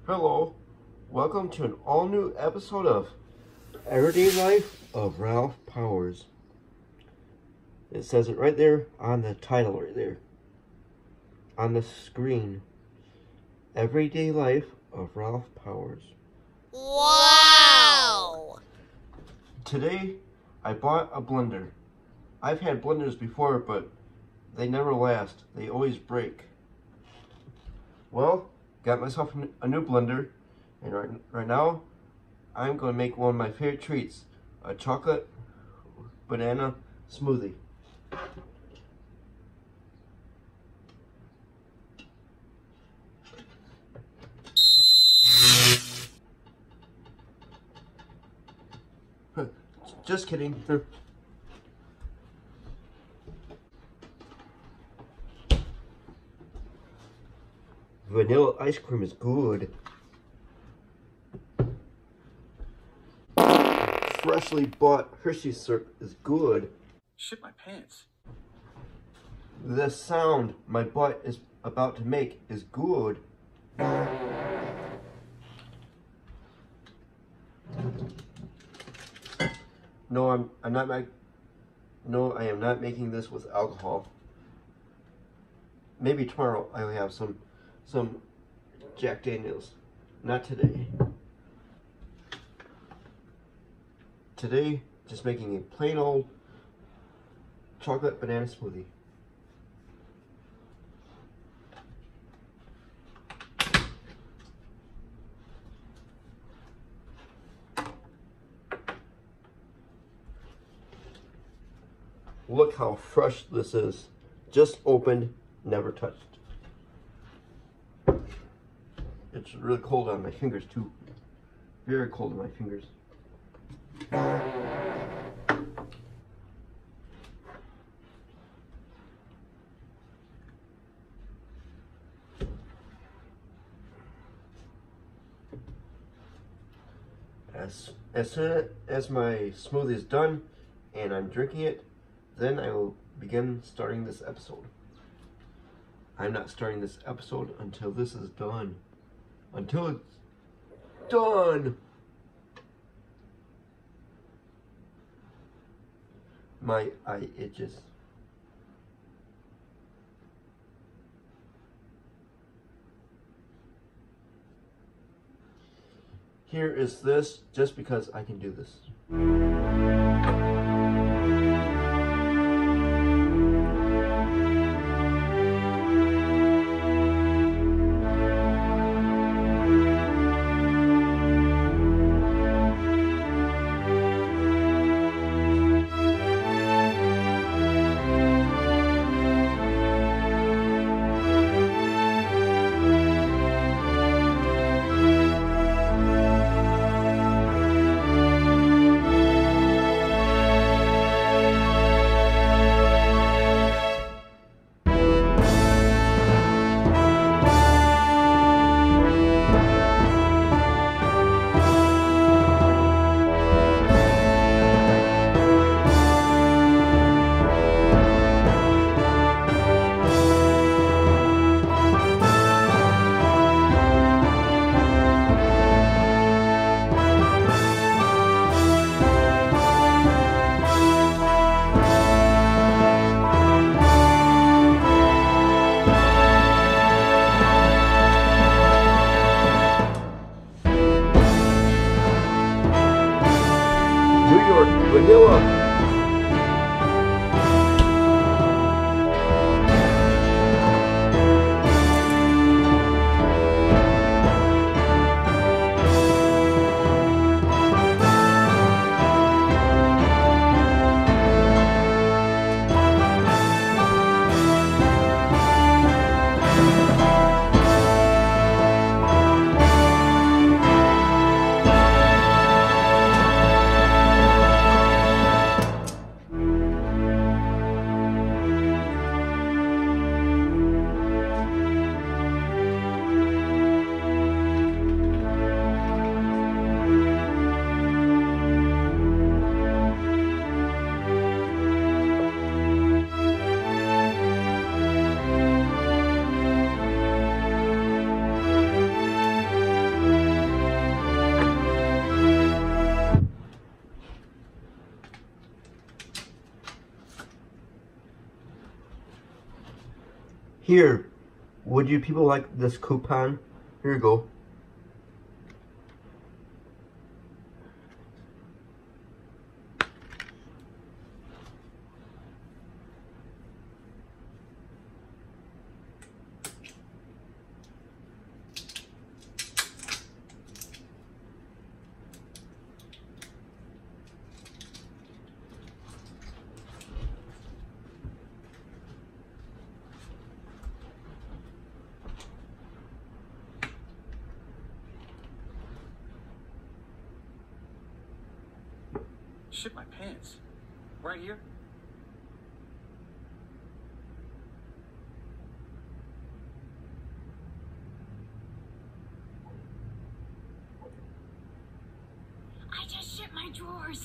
Hello, welcome to an all-new episode of Everyday Life of Ralph Powers. It says it right there on the title right there. On the screen. Everyday Life of Ralph Powers. Wow! Today, I bought a blender. I've had blenders before, but they never last. They always break. Well, got myself a new blender, and right now, I'm going to make one of my favorite treats, a chocolate banana smoothie. Just kidding. Vanilla ice cream is good. Freshly bought Hershey's syrup is good. Shit my pants. The sound my butt is about to make is good. No, I'm not No, I am not making this with alcohol. Maybe tomorrow I'll have some Jack Daniels. Not today. Today, just making a plain old chocolate banana smoothie. Look how fresh this is. Just opened, never touched. It's really cold on my fingers too. Very cold on my fingers. As soon as my smoothie is done and I'm drinking it, then I will begin starting this episode. I'm not starting this episode until this is done. Until it's done! My eye itches. Here is this, just because I can do this. Here, would you people like this coupon? Here you go. Shit my pants. Right here? I just shit my drawers.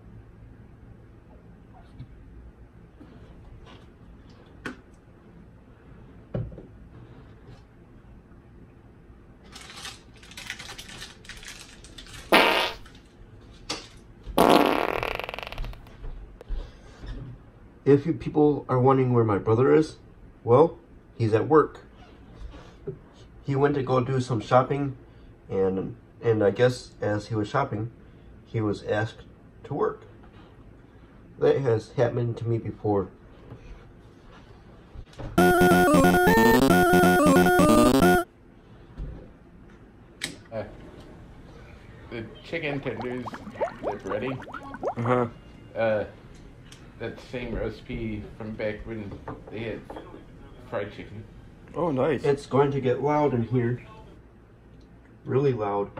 If you people are wondering where my brother is, well, he's at work. He went to go do some shopping, and I guess as he was shopping, he was asked to work. That has happened to me before. The chicken tenders, they're ready. That same recipe from back when they had fried chicken. Oh, nice. It's going to get loud in here. Really loud.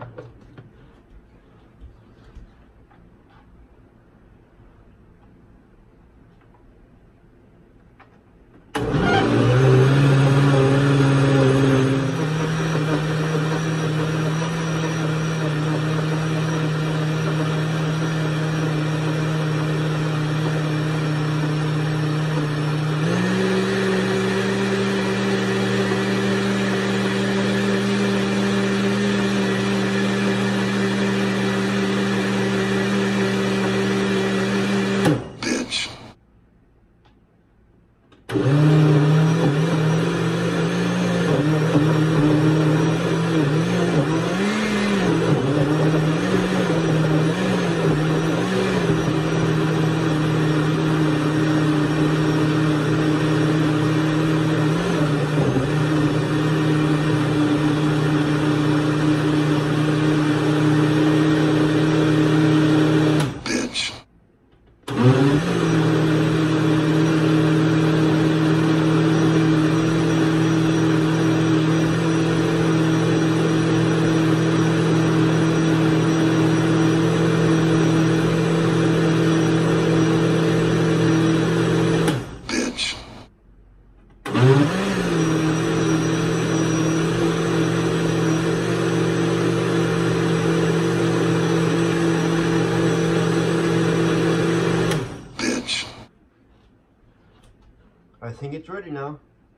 I think it's ready now.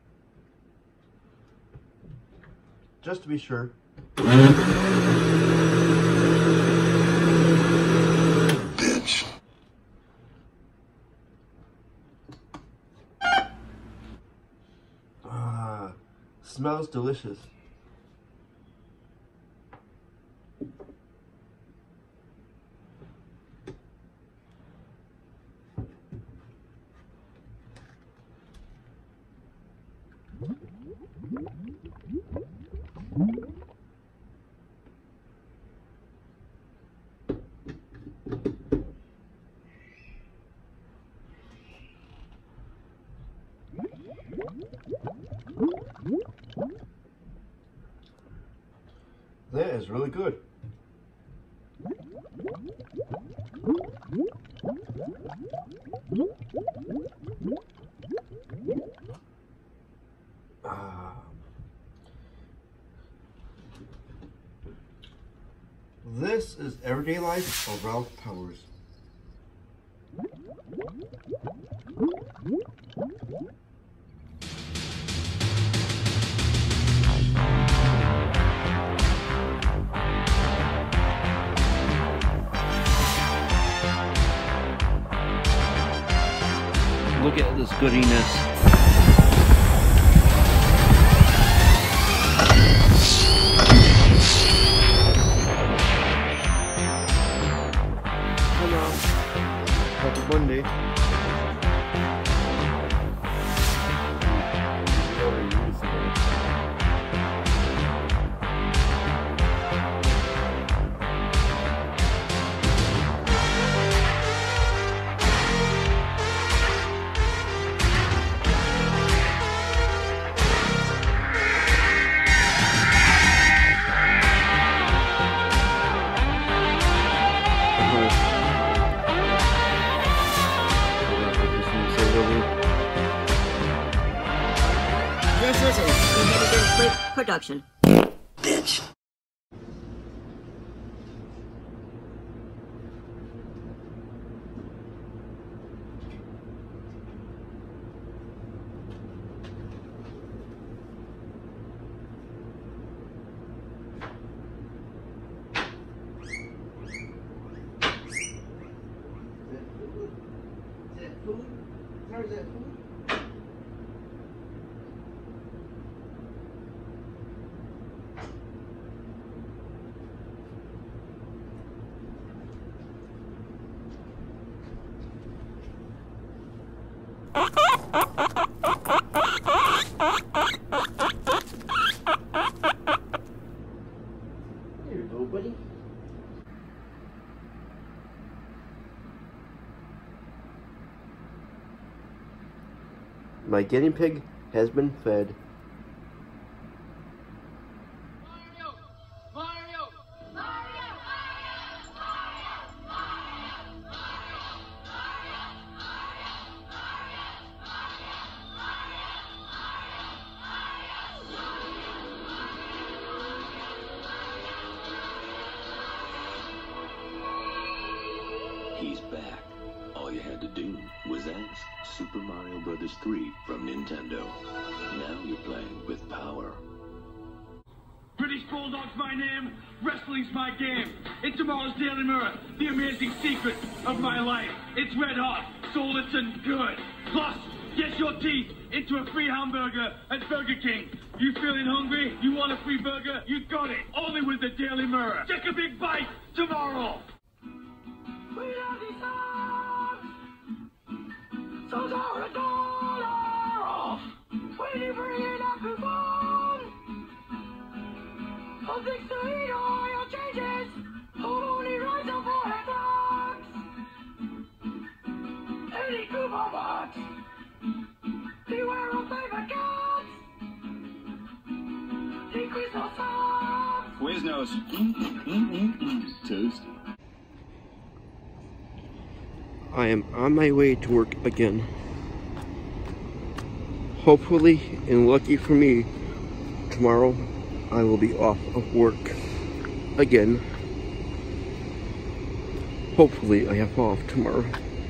Just to be sure. Bitch. Smells delicious. That is really good. This is Everyday Life of Ralph Powers. Look at this goodiness. Hello. Happy Monday. This is an inhibited production. Bitch. There you go, buddy. My guinea pig has been fed. He's back. All you had to do was ask. Super Mario Bros. 3 from Nintendo. Now you're playing with power. British Bulldog's my name, wrestling's my game. In tomorrow's Daily Mirror, the amazing secret of my life. It's red hot, soulless and good. Plus, get your teeth into a free hamburger at Burger King. You feeling hungry? You want a free burger? You got it. Only with the Daily Mirror. Take a big bite tomorrow. We love these songs. Songs are $1 off. When you bring it up and fun. All things to eat, oil changes. Only rise up for $4. Any coupon box. Beware of favorite cats. Decrease those songs. Quiznos. Toast. I am on my way to work again. Hopefully, and lucky for me, tomorrow I will be off of work again. Hopefully I have off tomorrow.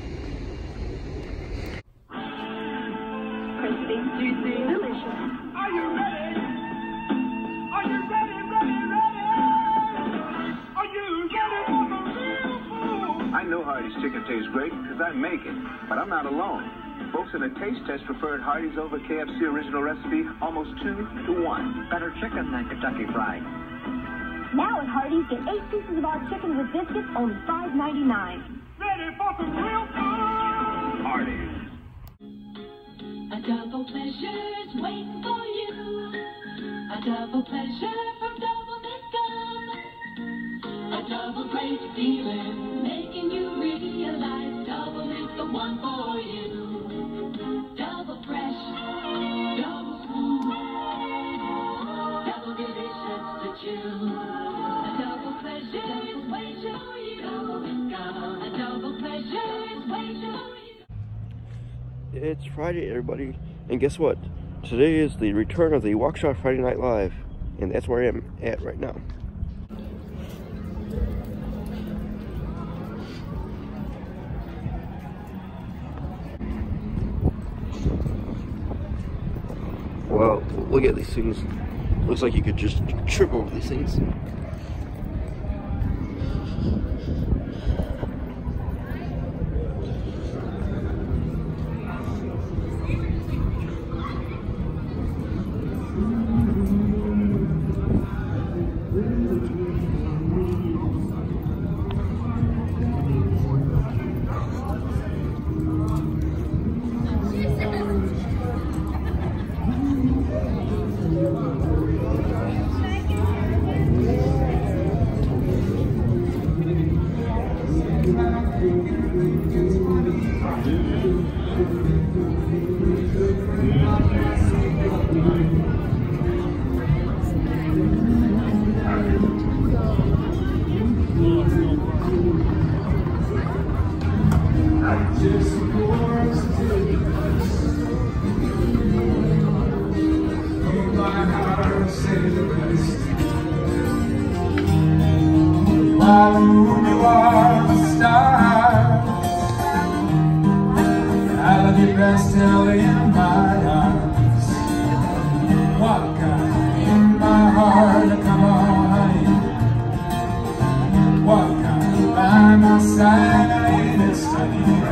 Crispy, juicy, delicious. Are you ready? Are you ready, ready, ready? Are you ready for the real food? I know Hardee's chicken tastes great because I make it, but I'm not alone. Folks in a taste test preferred Hardee's over KFC original recipe almost 2 to 1. Better chicken than Kentucky Fried. Now at Hardee's, get 8 pieces of our chicken with biscuits, only $5.99. Ready for some real food? Hardee's. A double pleasure's waiting for you. A double pleasure from Double Mint Gum. A double great feeling, making you realize Double Mint's the one for you. Double fresh, double smooth, double delicious to chew. A double pleasure is waiting for you. Double Mint Gum. A double pleasure is waiting for you. It's Friday, everybody, and guess what? Today is the return of the Waukesha Friday Night Live, and that's where I am at right now. Wow, look at these things. Looks like you could just trip over these things. the moon, you are the star. I love you best still in my arms. Walk on in my heart, come on, honey. Walk on by my side, ain't it stunning?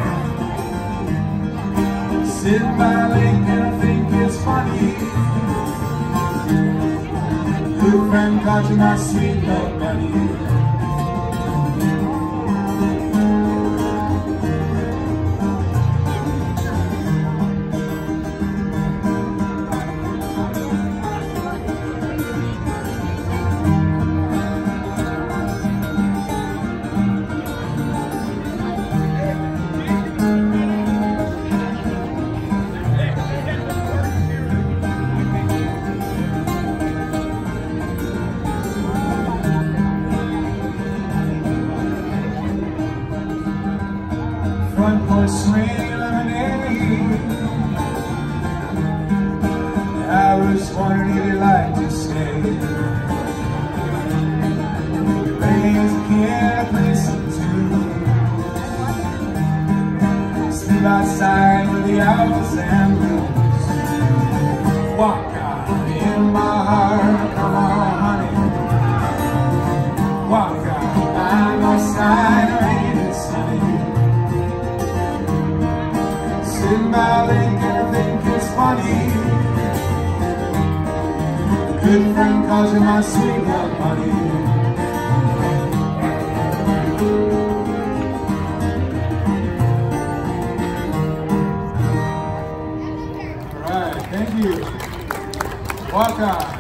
Sitting by the lake and I think it's funny. Good friend called you my sweet love buddy. Front porch swing lemonade. I was wondering if you'd like to stay. Raise a kid, play some tune. Sleep outside with the owls and blues. Walk on in my heart, come on, honey. Walk on by my side, ain't it sunny? Sitting by the lake and I think it's funny. A good friend calls you my sweet love buddy. Alright, thank you. Walk on.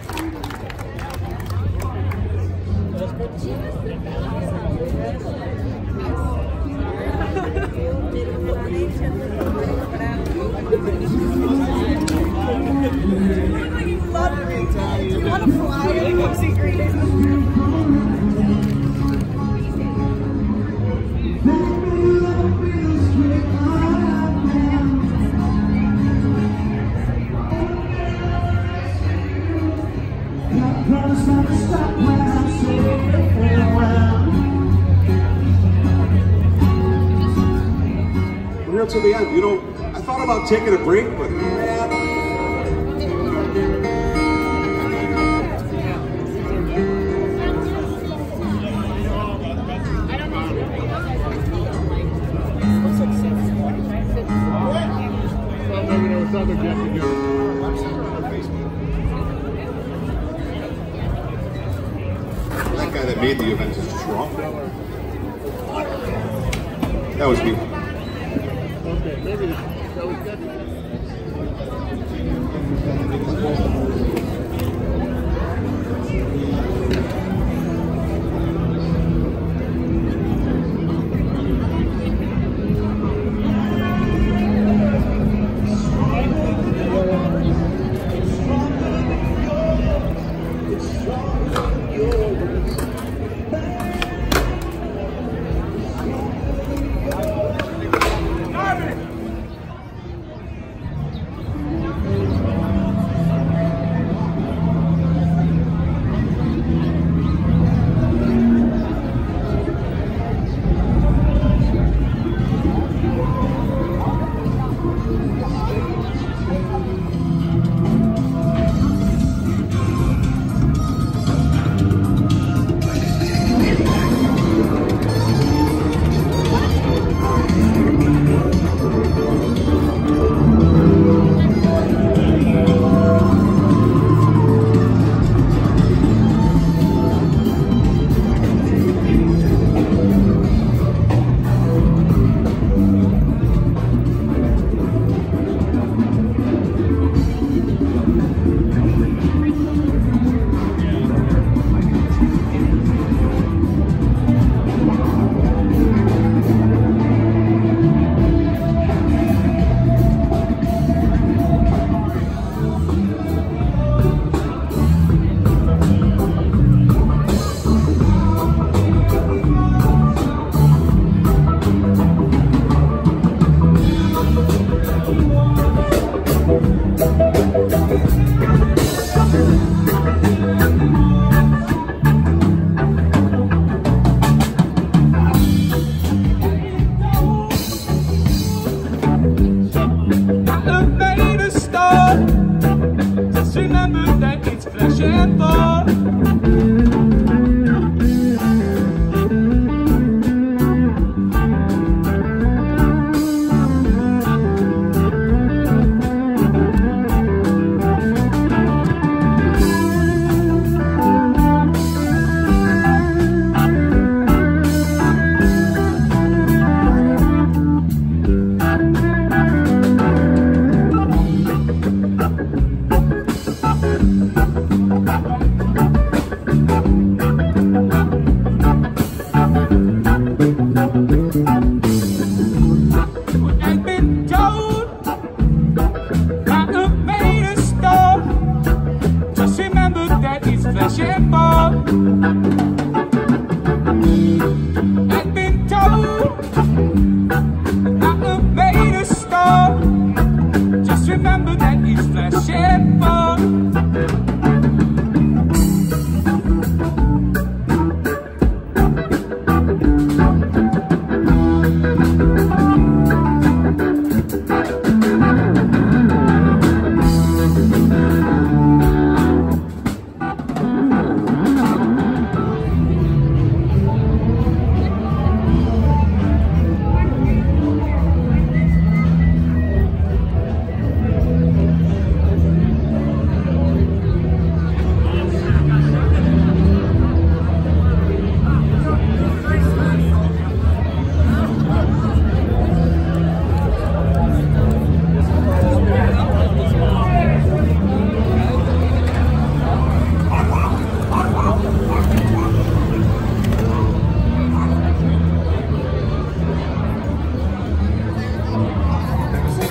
We're here till the end. You know, I thought about taking a break, but that guy that made the event is drunk. That was me. Okay, maybe that was good.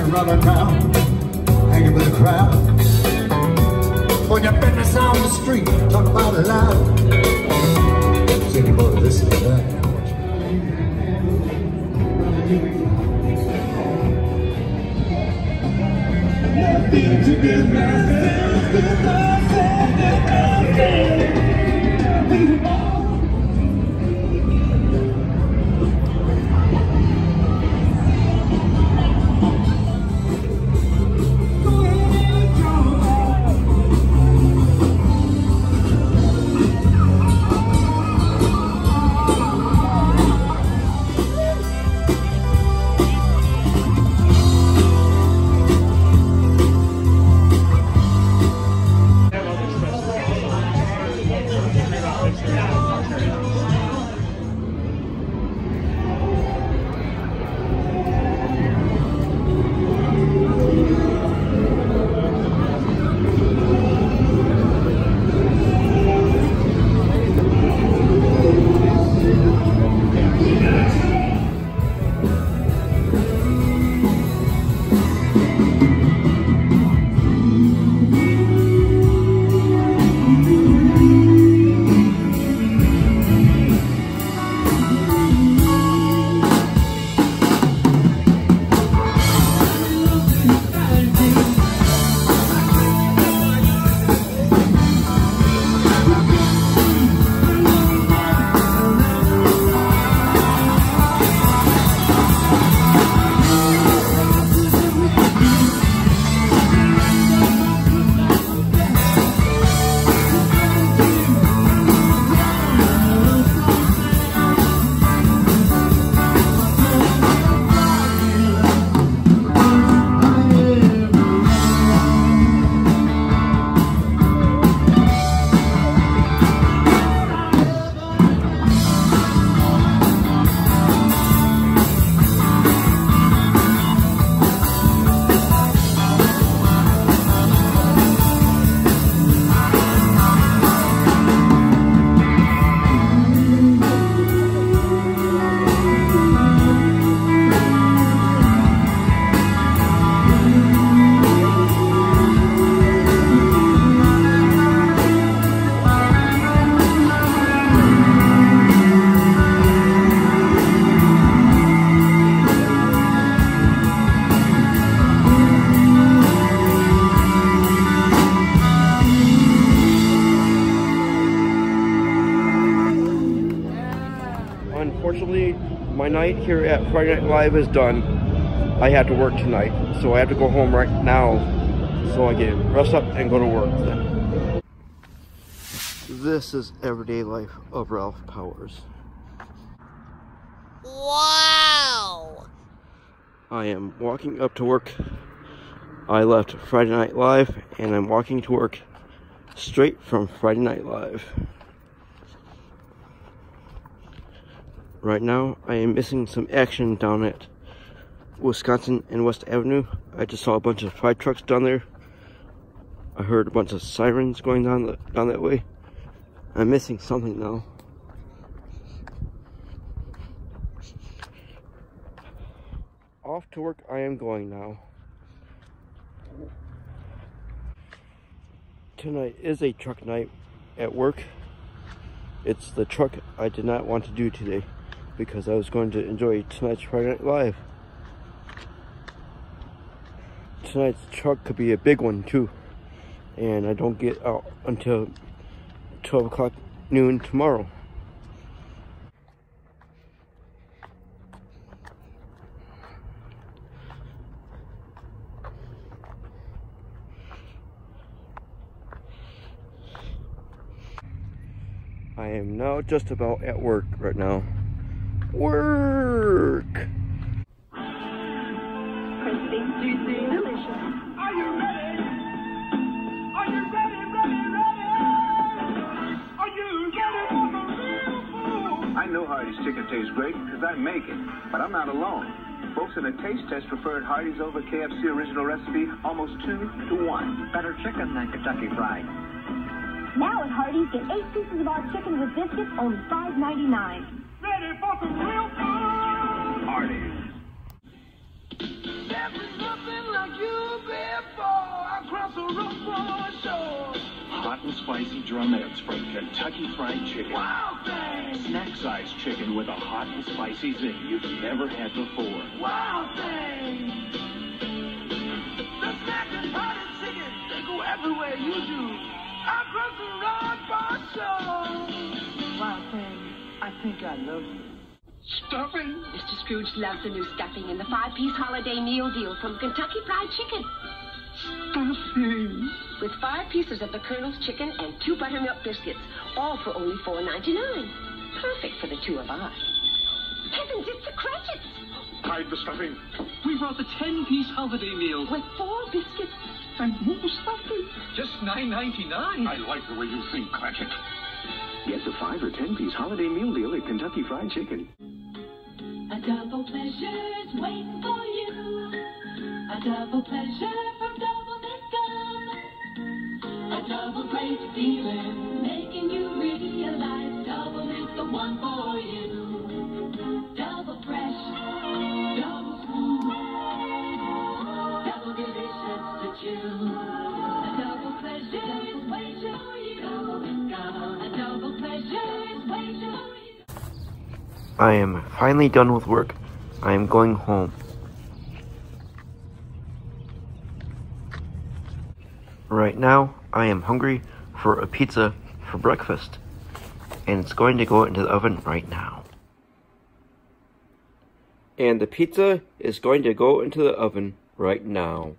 running around, hanging with the crowd. When your business on the street, talk about it loud. Is anybody listening to that? Nothing to get myself to Unfortunately, my night here at Friday Night Live is done. I have to work tonight, so I have to go home right now so I can rest up and go to work then. This is everyday life of Ralph Powers. Wow! I am walking up to work. I left Friday Night Live and I'm walking to work straight from Friday Night Live. Right now, I am missing some action down at Wisconsin and West Avenue. I just saw a bunch of fire trucks down there. I heard a bunch of sirens going down that way. I'm missing something now. Off to work I am going now. Tonight is a truck night at work. It's the truck I did not want to do today because I was going to enjoy tonight's Friday Night Live. Tonight's truck could be a big one too, and I don't get out until 12 o'clock noon tomorrow. I am now just about at work right now. Work! Crispy, juicy, delicious. Are you ready? Are you ready, ready, ready? Are you ready for the real food? I know Hardee's chicken tastes great because I make it, but I'm not alone. Folks in a taste test preferred Hardee's over KFC original recipe almost 2-to-1. Better chicken than Kentucky Fried. Now at Hardee's, get 8 pieces of our chicken with biscuits, only $5.99. Ready for some real food? Hardee's. Hot and spicy drumettes from Kentucky Fried Chicken. Wow, thing! Snack-sized chicken with a hot and spicy zing you've never had before. Wow, thing! The snack and party chicken, they go everywhere you do. Across the road bar show. Wow, thing, I think I love you. Stuffing? Mr. Scrooge loves the new stuffing in the 5-piece holiday meal deal from Kentucky Fried Chicken. Stuffing. With 5 pieces of the Colonel's chicken and 2 buttermilk biscuits, all for only $4.99. Perfect for the 2 of us. Heavens, it's the Cratchits! Hide the stuffing. We brought the 10-piece holiday meal. With 4 biscuits. And more stuffing. Just $9.99. I like the way you think, Cratchit. Get the 5 or 10-piece holiday meal deal at Kentucky Fried Chicken. A double pleasure's waiting for you. A double pleasure from Double Mint Gum. A double great feeling, making you realize Double Mint's the one for you. Double fresh, double smooth, double delicious to chew. A double pleasure is waiting for you. Double Mint Gum. A double pleasure is waiting for you. I am finally done with work. I am going home. Right now, I am hungry for a pizza for breakfast, and it's going to go into the oven right now. And the pizza is going to go into the oven right now.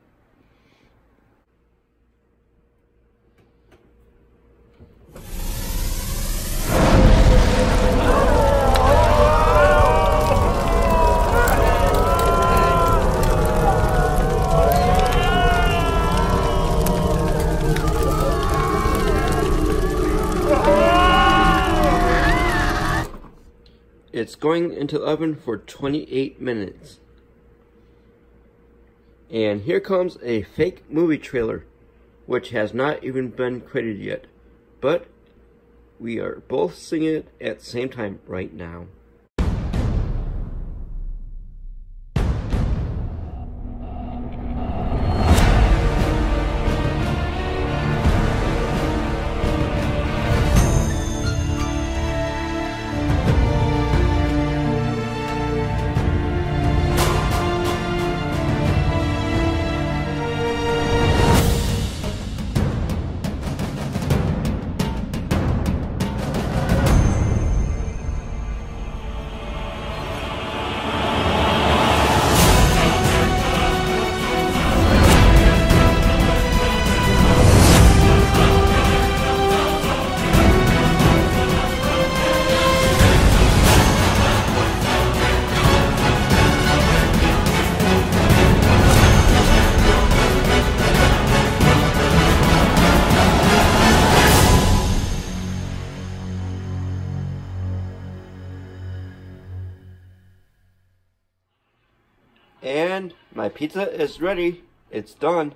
It's going into the oven for 28 minutes. And here comes a fake movie trailer, which has not even been credited yet. But we are both singing it at the same time right now. And my pizza is ready. It's done.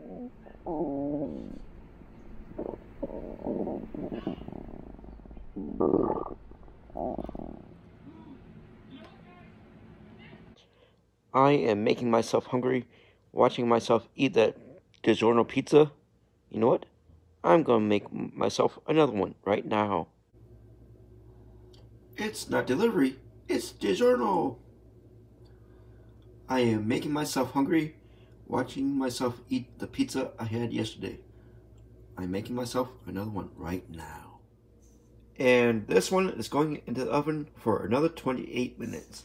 I am making myself hungry, watching myself eat that DiGiorno pizza. You know what? I'm gonna make myself another one right now. It's not delivery, it's DiGiorno. I am making myself hungry, watching myself eat the pizza I had yesterday. I'm making myself another one right now. And this one is going into the oven for another 28 minutes.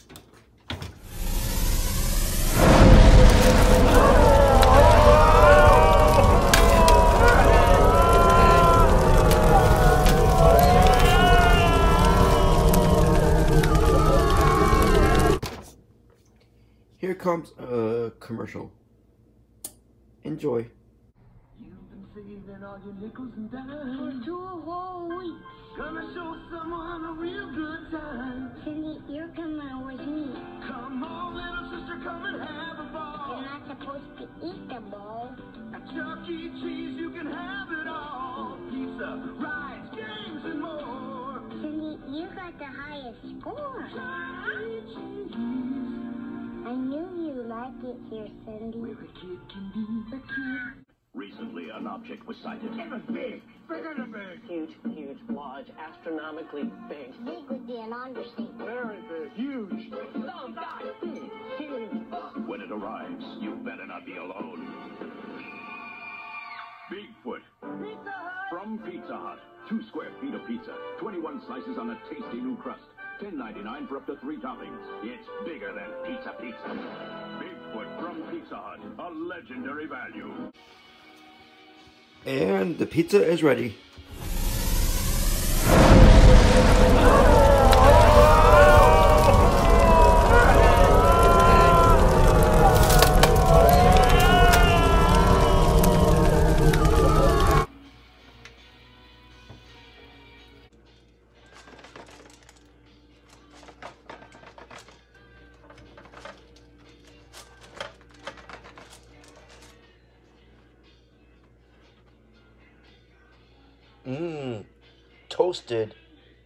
Here comes a commercial. Enjoy. You've been saving all your nickels and dimes for 2 whole weeks. Gonna show someone a real good time. Cindy, you're coming with me. Come on, little sister, come and have a ball. You're not supposed to eat the ball. At Chuck E. Cheese, you can have it all. Pizza, rides, games, and more. Cindy, you got the highest score. Chuck E. Cheese. I knew you liked it here, Cindy. Where a kid can be a kid. Recently, an object was sighted. It was big. Bigger than big. Huge, huge, large, astronomically big. Big would be an understatement. Very big. Huge. Some guy, big, huge. When it arrives, you better not be alone. Bigfoot. Pizza Hut. From Pizza Hut. 2 square feet of pizza. 21 slices on a tasty new crust. $10.99 for up to 3 toppings. It's bigger than pizza. Bigfoot from Pizza Hut. A legendary value. And the pizza is ready. Toasted.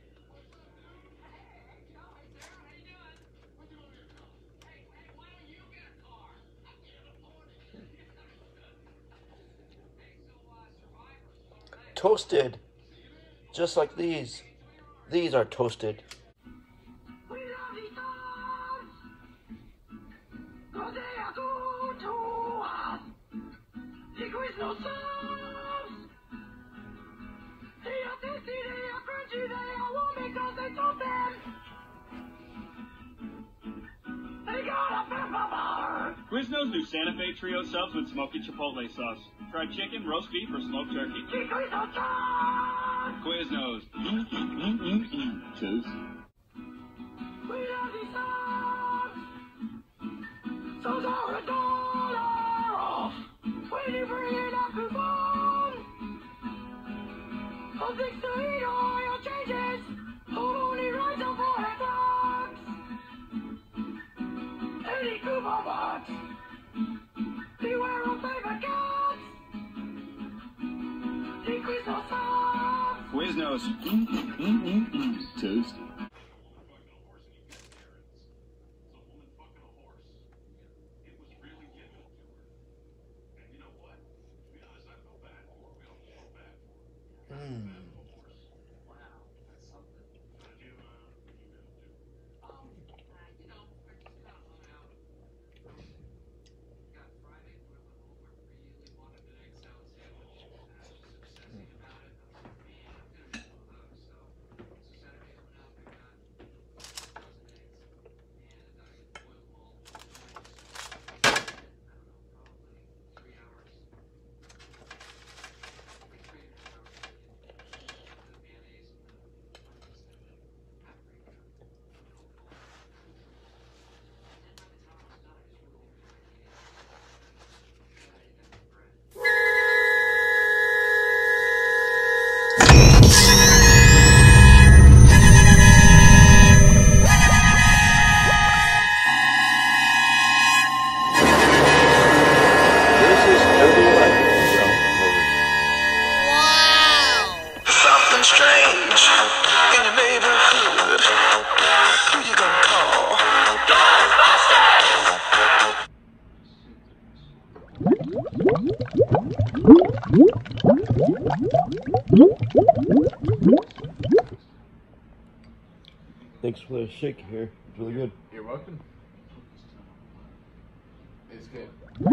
Toasted. Just like these. These are toasted. We love these songs. 'Cause they are good to us. Secrets no songs. They are tasty, they are crunchy, they are warm because they toast them. They got a pepper bar. Quiznos new Santa Fe Trio subs with smoky chipotle sauce. Fried chicken, roast beef, or smoked turkey. Secrets no songs. Quiznos. Toast. We love these songs. Songs are $1 off when you bring it up to phone. From 6 to 8 oil changes. Hold only rise up for $100. Any coupon box. Beware of favorite cats. Secrets no songs. Quiznos. Toast. Thanks for the shake here. It's really good. You're welcome. It's good.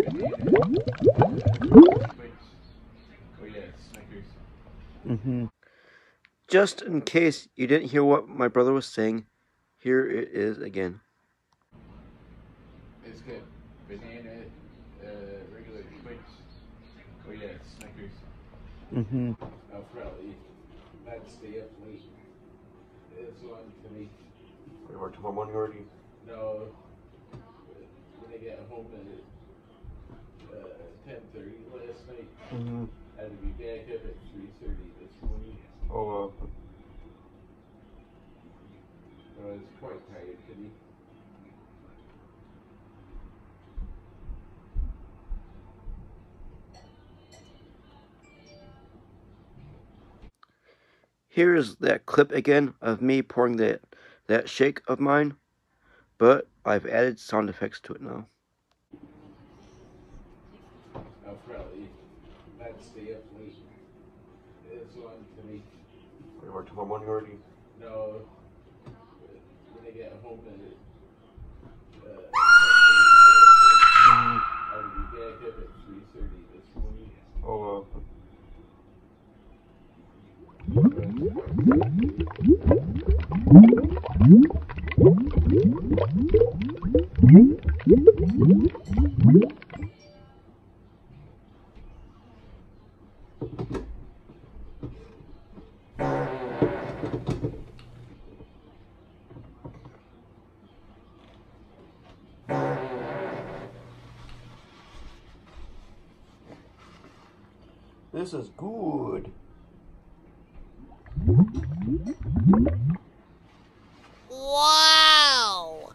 Oh yeah, Snickers. Just in case you didn't hear what my brother was saying, here it is again. It's good. Banana, regular Twix. Oh yeah, Snickers. I'll probably not stay up late. It's long to me. We worked tomorrow morning already. No. When I got home at 10:30 last night, I had to be back up at 3:30 this morning. Oh wow. I was quite tired today. Here is that clip again of me pouring that shake of mine. but I've added sound effects to it now. I'll probably not stay up late. It's on tonight. We work tomorrow morning already? No. When I get home, I'll be back up at 3:30 this morning. Oh, this is good. Wow!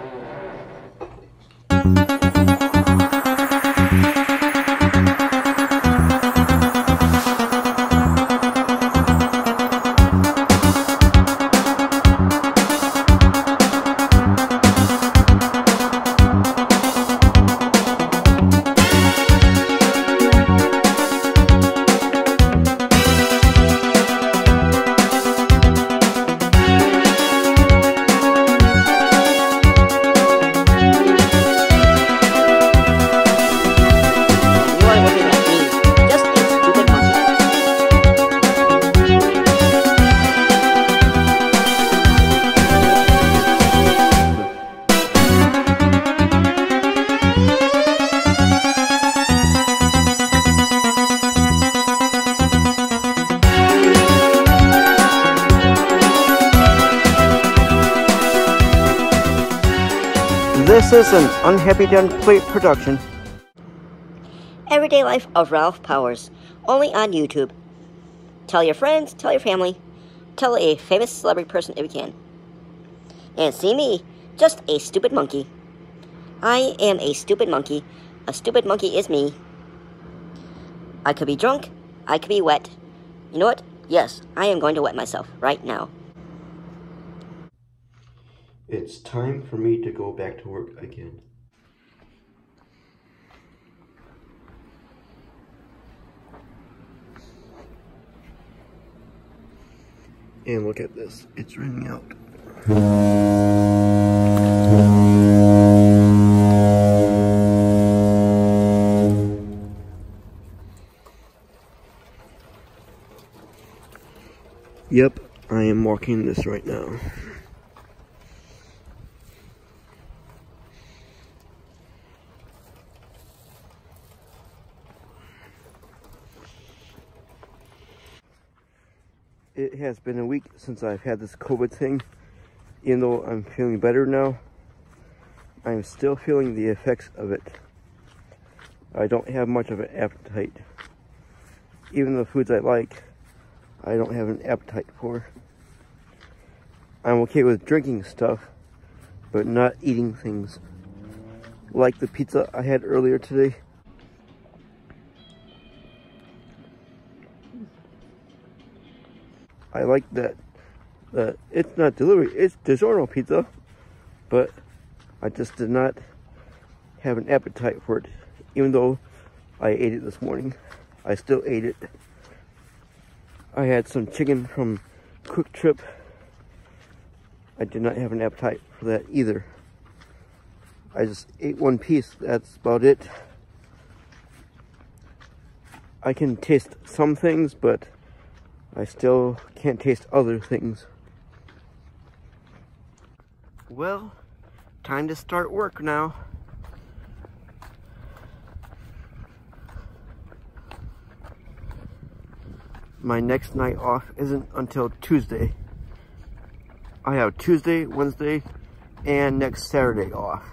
This is an Unhappy Done Plate production. Everyday Life of Ralph Powers, only on YouTube. Tell your friends, tell your family, tell a famous celebrity person if you can. And see me, just a stupid monkey. I am a stupid monkey. A stupid monkey is me. I could be drunk, I could be wet. You know what? Yes, I am going to wet myself right now. It's time for me to go back to work again. And look at this, it's raining out. Yep, I am walking this right now. It has been a week since I've had this COVID thing. Even though I'm feeling better now, I'm still feeling the effects of it. I don't have much of an appetite. Even the foods I like, I don't have an appetite for. I'm okay with drinking stuff, but not eating things. Like the pizza I had earlier today. I like that it's not delivery, it's DiGiorno pizza, but I just did not have an appetite for it. Even though I ate it this morning, I still ate it. I had some chicken from Quick Trip. I did not have an appetite for that either. I just ate one piece, that's about it. I can taste some things, but I still can't taste other things. Well, time to start work now. My next night off isn't until Tuesday. I have Tuesday, Wednesday, and next Saturday off.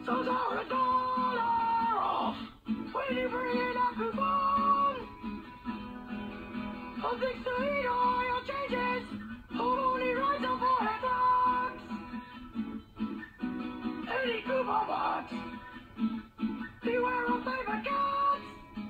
So $1 off when you bring in a coupon. On things to eat or oil changes, only rides up for headlocks. Any coupon box. Beware of favorite cats.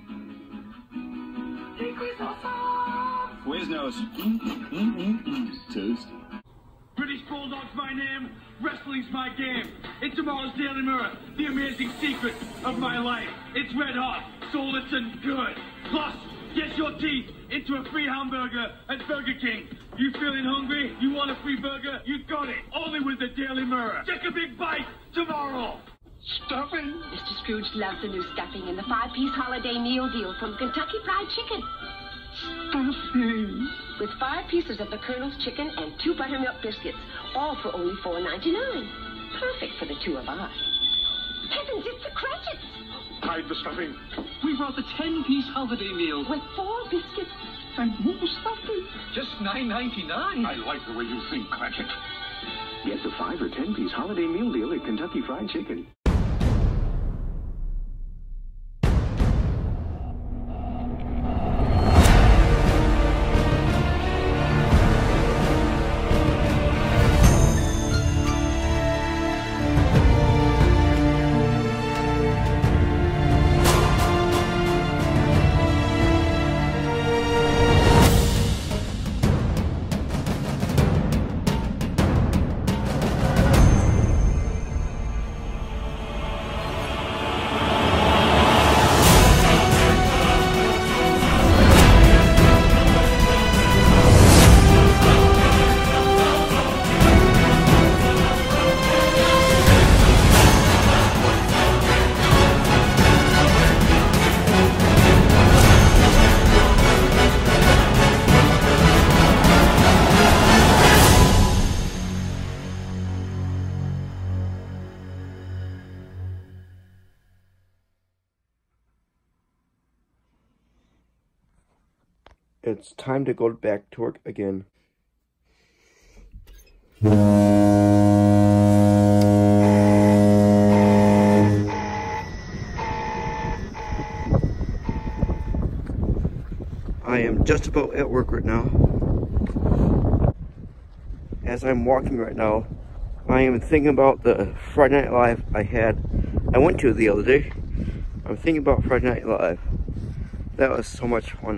Decrease or soft. Quiznos. Toast. British Bulldog's my name, wrestling's my game. In tomorrow's Daily Mirror, the amazing secret of my life. It's red hot, soulless and good. Plus, get your teeth into a free hamburger at Burger King. You feeling hungry? You want a free burger? You got it. Only with the Daily Mirror. Take a big bite tomorrow. Stuffing? Mr. Scrooge loves the new stuffing in the 5-piece holiday meal deal from Kentucky Fried Chicken. Stuffing. With 5 pieces of the Colonel's chicken and 2 buttermilk biscuits, all for only $4.99. Perfect for the 2 of us. Heavens, it's the Cratchits! Hide the stuffing. We brought the 10-piece holiday meal. With 4 biscuits. And more stuffing. Just $9.99. I like the way you think, Cratchit. Get the 5 or 10-piece holiday meal deal at Kentucky Fried Chicken. It's time to go back to work again. I am just about at work right now. As I'm walking right now, I am thinking about the Friday Night Live I went to the other day. I'm thinking about Friday Night Live. That was so much fun.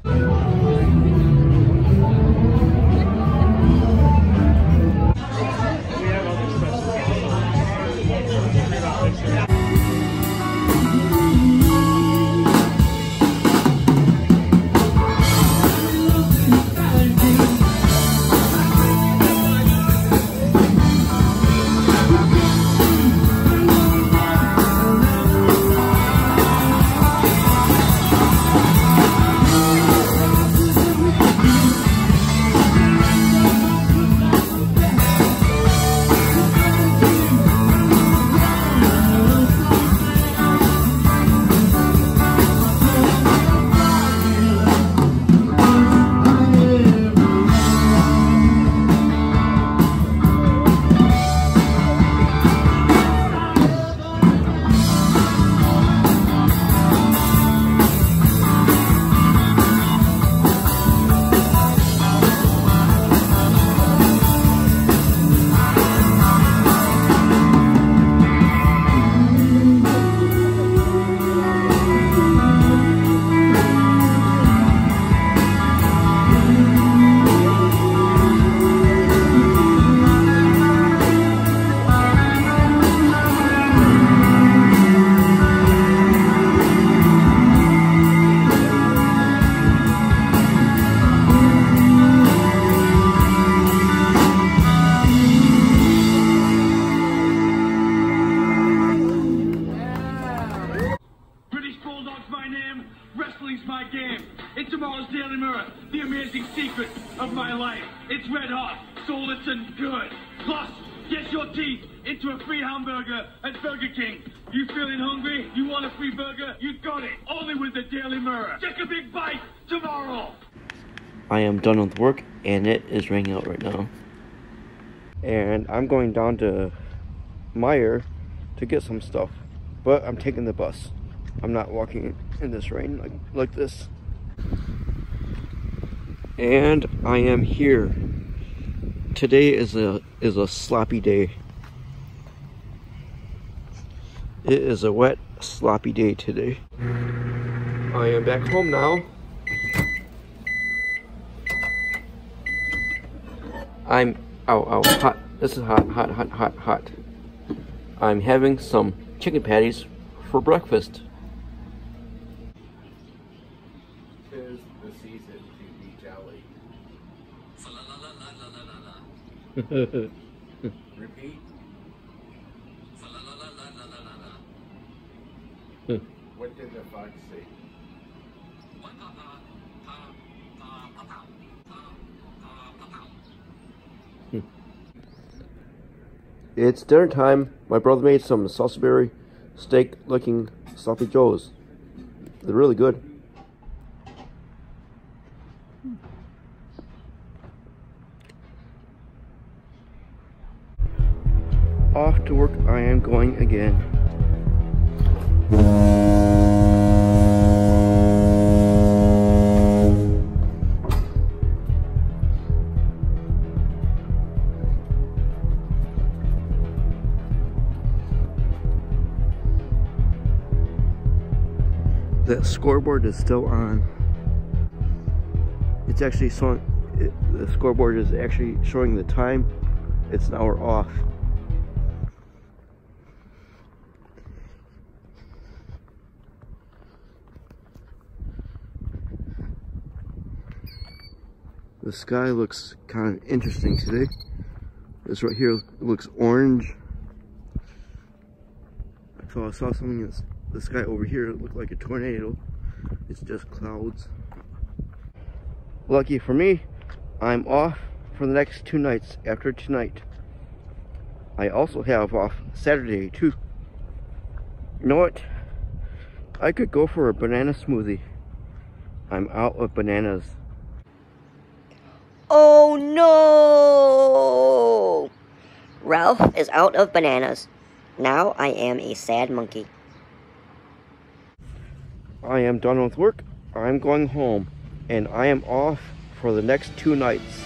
Wrestling's my game. In tomorrow's Daily Mirror, the amazing secret of my life. It's red hot, soulless and good. Plus, get your teeth into a free hamburger at Burger King. You feeling hungry? You want a free burger? You got it. Only with the Daily Mirror. Take a big bite tomorrow. I am done with work and it is raining out right now. And I'm going down to Meijer to get some stuff, but I'm taking the bus. I'm not walking in this rain like this. And I am here. Today is a sloppy day. It is a wet, sloppy day today. I am back home now. Hot. This is hot. I'm having some chicken patties for breakfast. Tis the season to be jolly. Repeat. What did the fox say? It's dinner time. My brother made some Salisbury steak looking sloppy joes. They're really good. Off to work I am going again. The scoreboard is still on. It's actually showing, the scoreboard is actually showing the time. It's an hour off. The sky looks kind of interesting today. This right here looks orange. So I saw something in the sky over here. It looked like a tornado. It's just clouds. Lucky for me, I'm off for the next 2 nights after tonight. I also have off Saturday too. You know what? I could go for a banana smoothie. I'm out of bananas. Oh no! Ralph is out of bananas. Now I am a sad monkey. I am done with work. I'm going home. And I am off for the next 2 nights.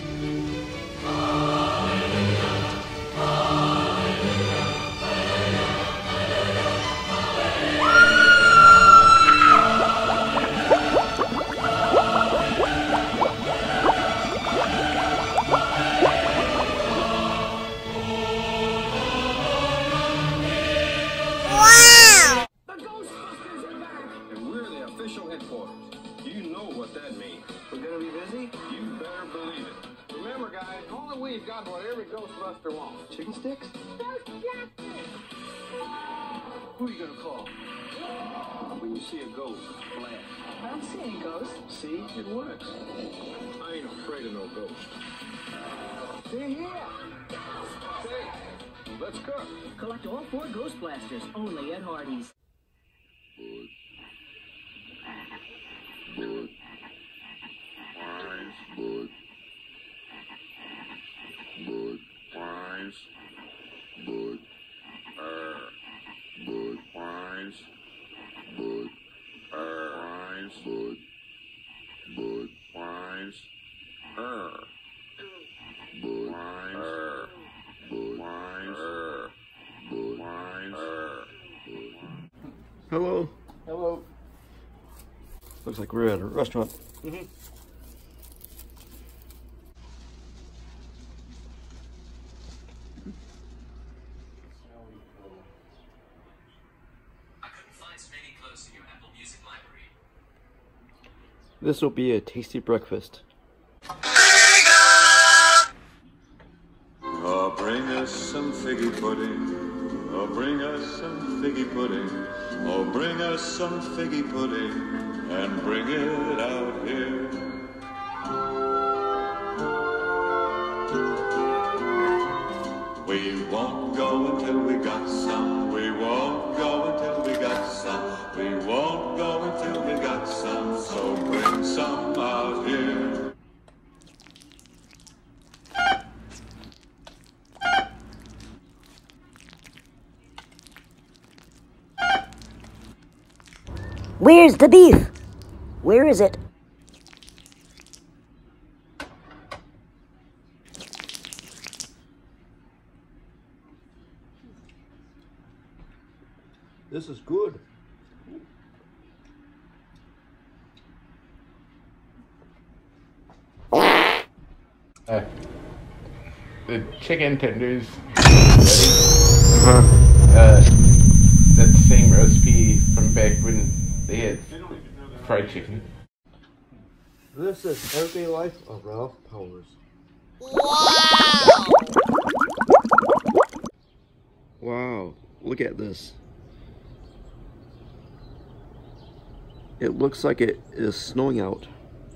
We've got what every Ghostbuster wants. Chicken sticks? Ghostbusters! Who are you gonna call? When you see a ghost, blast. I don't see any ghosts. See? It works. I ain't afraid of no ghost. They're here! Say, let's go. Collect all 4 Ghost Blasters, only at Hardee's. Bud. Wines. Bud. Bud. Wines. Bud. Wines. Bud. Bud. Wines. Bud. Wines. Bud. Wines. Bud. Wines. Hello. Hello. Looks like we're at a restaurant. Mm-hmm. This will be a tasty breakfast. Oh, bring us some figgy pudding. Oh, bring us some figgy pudding. Oh, bring us some figgy pudding and bring it out here. We won't go until we got some. We won't go until we got some. We won't go until we got some. So bring some out here. Where's the beef? Where is it? This is good. The chicken tenders ready. That same roast beef from back when they had fried chicken. This is Everyday Life of Ralph Powers. Wow! Wow, look at this. It looks like it is snowing out.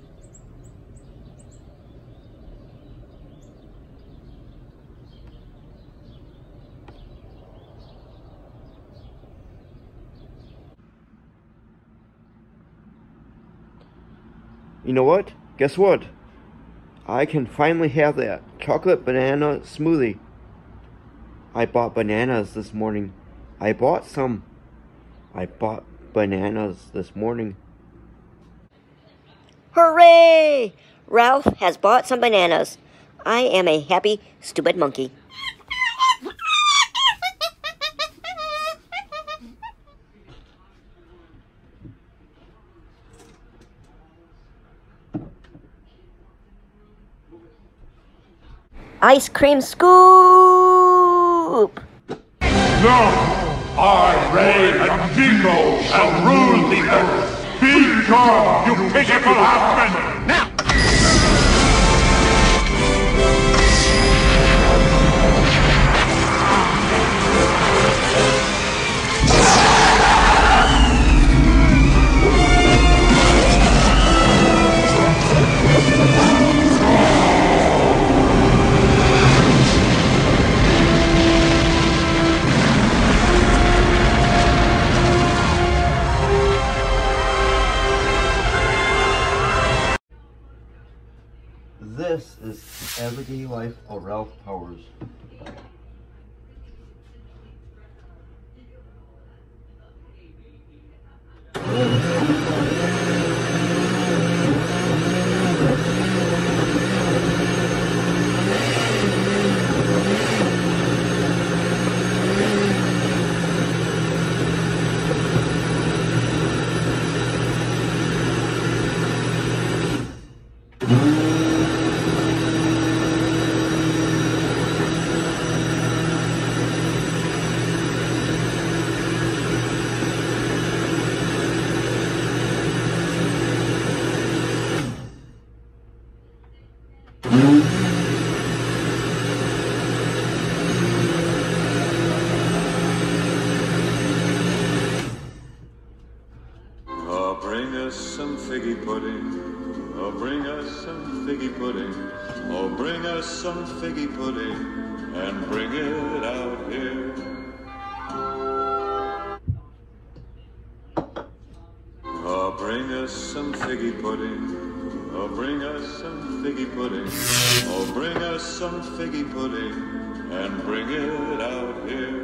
You know what? Guess what? I can finally have that chocolate banana smoothie. I bought bananas this morning. I bought bananas this morning. Hooray! Ralph has bought some bananas. I am a happy, stupid monkey. Ice cream scoop! No! I, Ray and Dingo, shall rule the earth! Be gone, you pitiful halfmen! Now! This is Everyday Life of Ralph Powers. Bring us some figgy pudding. Oh, bring us some figgy pudding. Oh, bring us some figgy pudding and bring it out here. Oh, bring us some figgy pudding. Oh, bring us some figgy pudding. Oh, bring us some figgy pudding and bring it out here.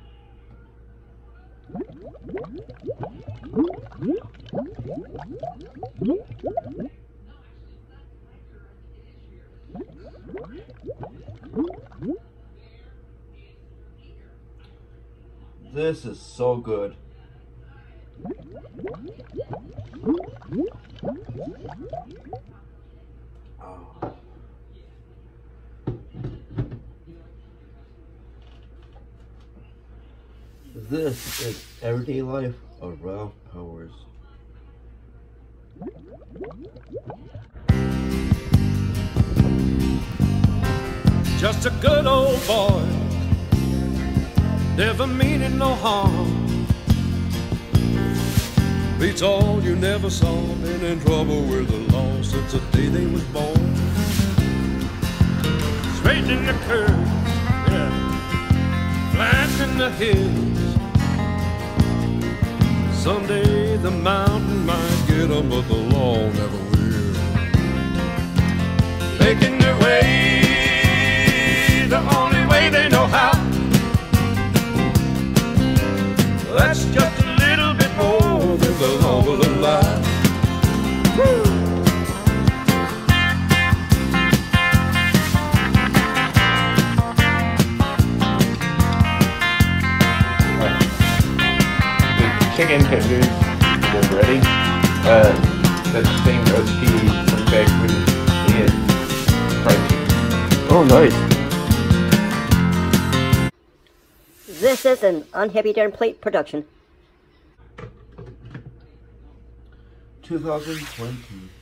This is so good. Oh. This is Everyday Life of Ralph Powers. Just a good old boy, never meaning no harm. Beats all you never saw, been in trouble with the law since the day they was born. Straight in the curve, yeah, flat in the hills. Someday the mountain might get them, but the law never will. Making their way the only way they know how. That's just a little bit more than the law. chicken tenders when ready. That's the same recipe from back when they had fried chicken. Oh, nice. This is an Unhappy Darn Plate production. 2020.